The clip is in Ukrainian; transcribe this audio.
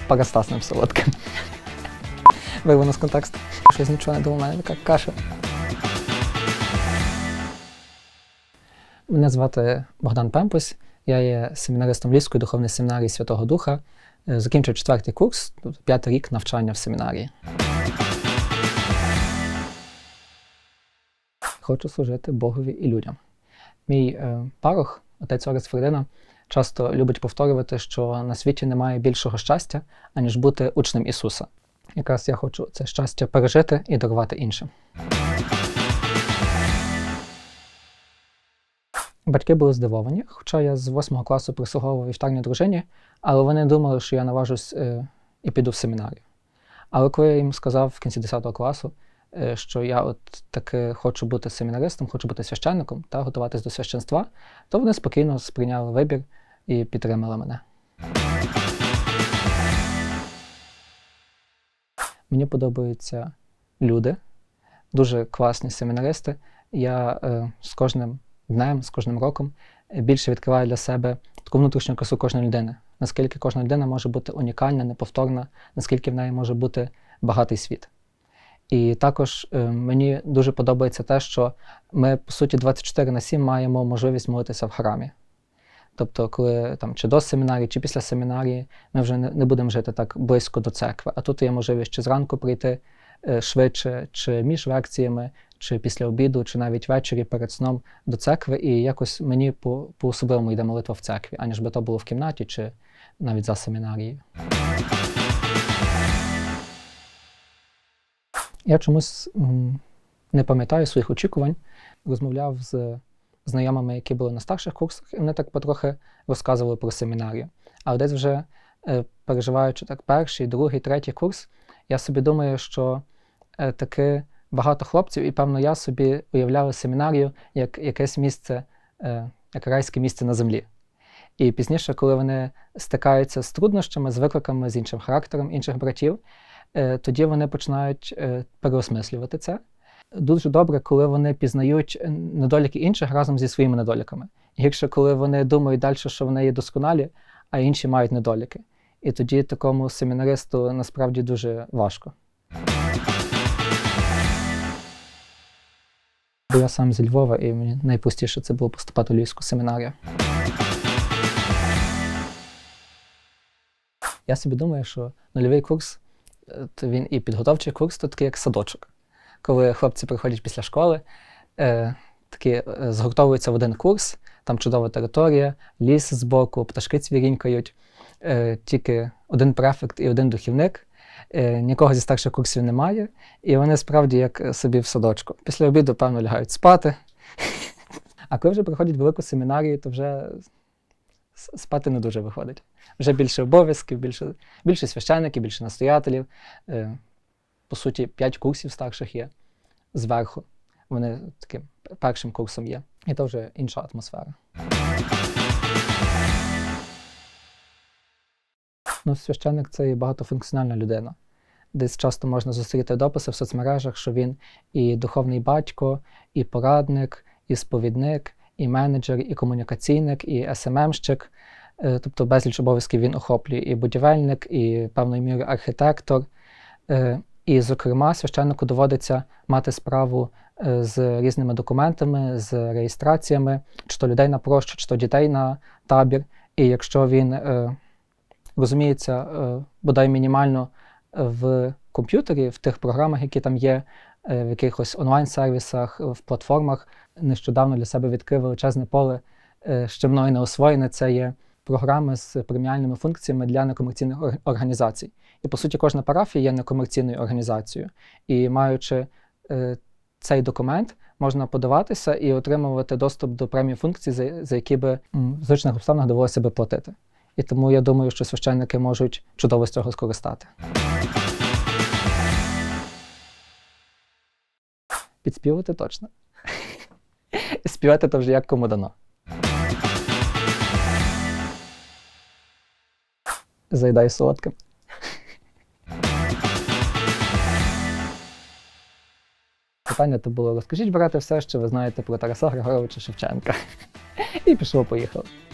парастасним солодким. Вирвано з контексту. Щось нічого не думав, у мене така каша. Мене звати Богдан Пемпусь, я є семінаристом Львівської духовної семінарії Святого Духа. Закінчив 4-й курс, тобто 5-й рік навчання в семінарії. Хочу служити Богові і людям. Мій парох, отець Орест Фредина, часто любить повторювати, що на світі немає більшого щастя, аніж бути учнем Ісуса. Якраз я хочу це щастя пережити і дарувати іншим. Батьки були здивовані, хоча я з 8 класу прислуговував вівтарній дружині, але вони думали, що я наважусь і піду в семінарію. Але коли я їм сказав в кінці 10 класу, що я от таки хочу бути семінаристом, хочу бути священником та готуватись до священства, то вони спокійно сприйняли вибір і підтримали мене. Мені подобаються люди, дуже класні семінаристи. Я з кожним днем, з кожним роком більше відкриваю для себе таку внутрішню красу кожної людини. Наскільки кожна людина може бути унікальна, неповторна, наскільки в неї може бути багатий світ. І також мені дуже подобається те, що ми, по суті, 24/7 маємо можливість молитися в храмі. Тобто, коли там, чи до семінарії, чи після семінарії, ми вже не будемо жити так близько до церкви. А тут є можливість чи зранку прийти швидше, чи між лекціями, чи після обіду, чи навіть ввечері перед сном до церкви. І якось мені по-особливому йде молитва в церкві, аніж би то було в кімнаті, чи навіть за семінарією. Я чомусь не пам'ятаю своїх очікувань. Розмовляв з знайомими, які були на старших курсах, і вони так потрохи розказували про семінарію. Але десь вже переживаючи так 1-й, 2-й, 3-й курс, я собі думаю, що таки багато хлопців, і певно я собі уявляв семінарію як якесь місце, як райське місце на землі. І пізніше, коли вони стикаються з труднощами, з викликами, з іншим характером інших братів, тоді вони починають переосмислювати це. Дуже добре, коли вони пізнають недоліки інших разом зі своїми недоліками. Гірше, коли вони думають далі, що вони є досконалі, а інші мають недоліки. І тоді такому семінаристу насправді дуже важко. Бо я сам зі Львова, і мені найпростіше це було поступати у Львівську семінарію. Я собі думаю, що нульовий курс, то він і підготовчий курс, то такий як садочок. Коли хлопці приходять після школи, такі згуртовуються в один курс, там чудова територія, ліс збоку, пташки цвірінькають, тільки один префект і один духівник, нікого зі старших курсів немає, і вони справді як собі в садочку. Після обіду, певно, лягають спати. А коли вже приходять в велику семінарію, то вже спати не дуже виходить. Вже більше обов'язків, більше священників, більше настоятелів. По суті, 5 курсів старших є зверху. Вони таким першим курсом є. І то вже інша атмосфера. Ну, священник – це і багатофункціональна людина. Десь часто можна зустріти дописи в соцмережах, що він і духовний батько, і порадник, і сповідник, і менеджер, і комунікаційник, і СММщик. Тобто безліч обов'язків він охоплює. І будівельник, і певною мірою архітектор. І, зокрема, священнику доводиться мати справу з різними документами, з реєстраціями, чи то людей на прощу, чи то дітей на табір. І якщо він розуміється бодай мінімально в комп'ютері, в тих програмах, які там є, в якихось онлайн-сервісах, в платформах, нещодавно для себе відкрив величезне поле, ще мною не освоєне, це є програми з преміальними функціями для некомерційних організацій. І, по суті, кожна парафія є некомерційною організацією. І, маючи цей документ, можна подаватися і отримувати доступ до премії функцій, за які би в звичайних обставинах довелося би платити. І тому я думаю, що священники можуть чудово з цього скористати. Підспівати точно. Співати то вже як кому дано. Заїдаю солодким. Питання то було: розкажіть, брате, все, що ви знаєте про Тараса Григоровича Шевченка. І пішло-поїхало.